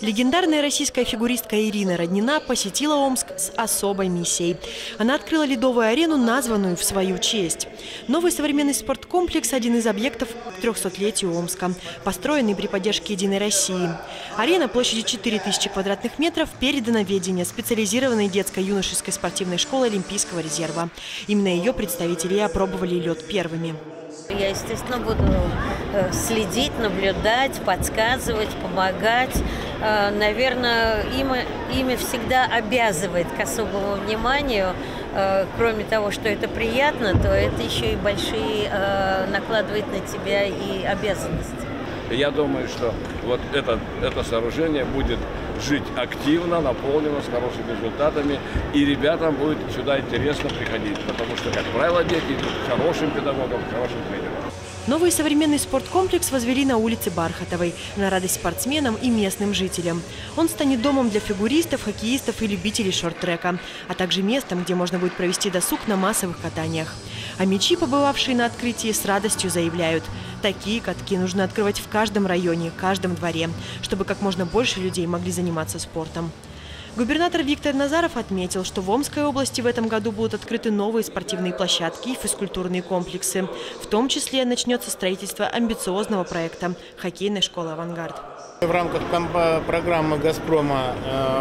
Легендарная российская фигуристка Ирина Роднина посетила Омск с особой миссией. Она открыла ледовую арену, названную в свою честь. Новый современный спорткомплекс – один из объектов к 300-летию Омска, построенный при поддержке «Единой России». Арена площадью 4000 квадратных метров передана в ведение специализированной детско-юношеской спортивной школы Олимпийского резерва. Именно ее представители и опробовали лед первыми. Я, естественно, буду следить, наблюдать, подсказывать, помогать. Наверное, имя всегда обязывает к особому вниманию. Кроме того, что это приятно, то это еще и большие накладывает на тебя и обязанности. Я думаю, что вот это сооружение будет жить активно, наполнено, с хорошими результатами. И ребятам будет сюда интересно приходить, потому что, как правило, дети идут к хорошим педагогам, к хорошим тренерам. Новый современный спорткомплекс возвели на улице Бархатовой, на радость спортсменам и местным жителям. Он станет домом для фигуристов, хоккеистов и любителей шорт-трека, а также местом, где можно будет провести досуг на массовых катаниях. А мячи, побывавшие на открытии, с радостью заявляют: такие катки нужно открывать в каждом районе, каждом дворе, чтобы как можно больше людей могли заниматься спортом. Губернатор Виктор Назаров отметил, что в Омской области в этом году будут открыты новые спортивные площадки и физкультурные комплексы. В том числе начнется строительство амбициозного проекта – хоккейной школы «Авангард». В рамках программы «Газпрома»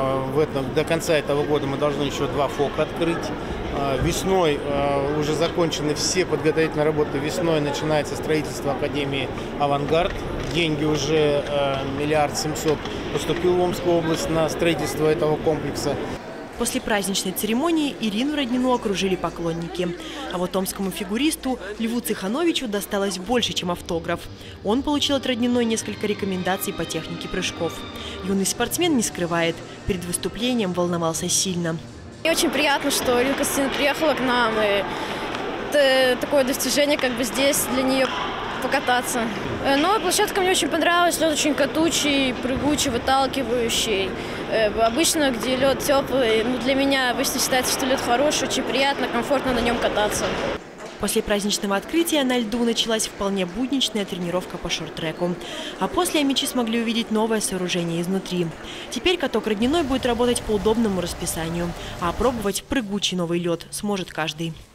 до конца этого года мы должны еще 2 ФОКа открыть. Весной уже закончены все подготовительные работы. Весной начинается строительство Академии «Авангард». Деньги уже 1 700 000 поступил в Омскую область на строительство этого комплекса. После праздничной церемонии Ирину Роднину окружили поклонники. А вот омскому фигуристу Льву Цехановичу досталось больше, чем автограф. Он получил от Родниной несколько рекомендаций по технике прыжков. Юный спортсмен не скрывает, перед выступлением волновался сильно. Мне очень приятно, что Ирина Костина приехала к нам. И это такое достижение, как бы здесь для нее покататься. Новая площадка мне очень понравилась. Лед очень катучий, прыгучий, выталкивающий. Обычно, где лед теплый, для меня обычно считается, что лед хороший, очень приятно, комфортно на нем кататься. После праздничного открытия на льду началась вполне будничная тренировка по шорт-треку. А после мячи смогли увидеть новое сооружение изнутри. Теперь каток Родниной будет работать по удобному расписанию, а опробовать прыгучий новый лед сможет каждый.